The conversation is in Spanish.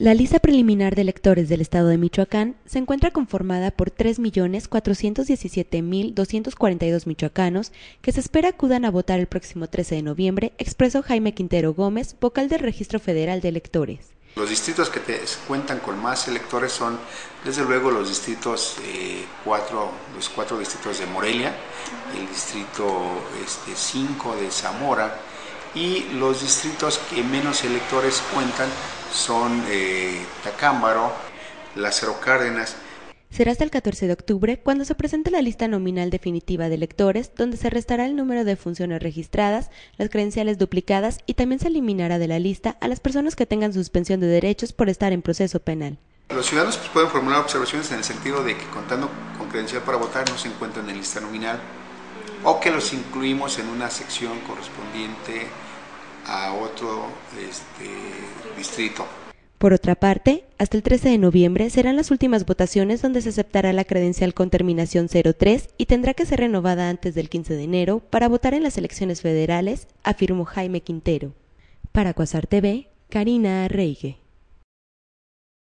La lista preliminar de electores del estado de Michoacán se encuentra conformada por 3.417.242 michoacanos que se espera acudan a votar el próximo 13 de noviembre, expresó Jaime Quintero Gómez, vocal del Registro Federal de Electores. Los distritos que cuentan con más electores son, desde luego, los distritos los cuatro distritos de Morelia, el distrito 5 de Zamora, y los distritos que menos electores cuentan son Tacámbaro, Lázaro Cárdenas. Será hasta el 14 de octubre cuando se presente la lista nominal definitiva de electores, donde se restará el número de funciones registradas, las credenciales duplicadas y también se eliminará de la lista a las personas que tengan suspensión de derechos por estar en proceso penal. Los ciudadanos pueden formular observaciones en el sentido de que, contando con credencial para votar, no se encuentran en lista nominal o que los incluimos en una sección correspondiente a otro distrito. Por otra parte, hasta el 13 de noviembre serán las últimas votaciones donde se aceptará la credencial con terminación 03 y tendrá que ser renovada antes del 15 de enero para votar en las elecciones federales, afirmó Jaime Quintero. Para Cuasar TV, Karina Arreigue.